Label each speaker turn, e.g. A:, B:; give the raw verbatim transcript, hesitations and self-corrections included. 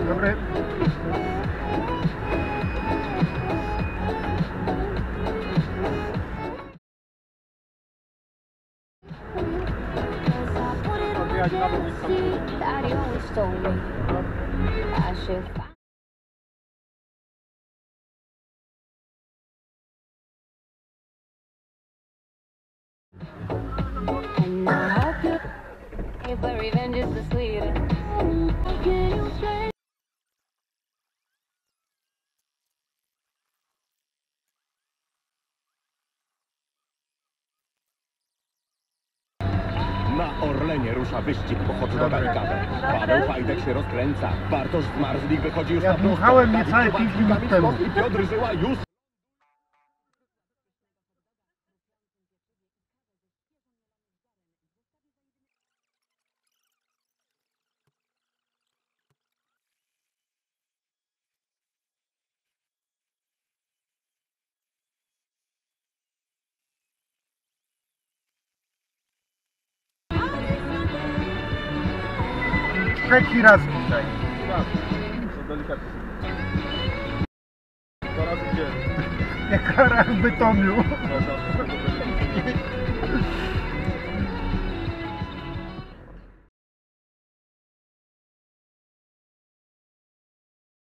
A: Dobry.
B: But revenge is the sweetest.
C: Na Orlenie rusza wyścig po Hotdoga-Kawę. Paweł Fajdek się rozkręca. Bartosz Zmarzlik wychodzi już
A: Ja
C: na prostą.
A: dmuchałem
C: Dawid
A: niecałe
C: Kowalski,
A: pięć minut
C: Kamil
A: temu.
C: Skok i Piotr Żyła już.
A: Trzeci raz dzisiaj.
D: To delikatnie. Dwa razy gdzie?
A: Jak kara w Bytomiu.
D: Proszę,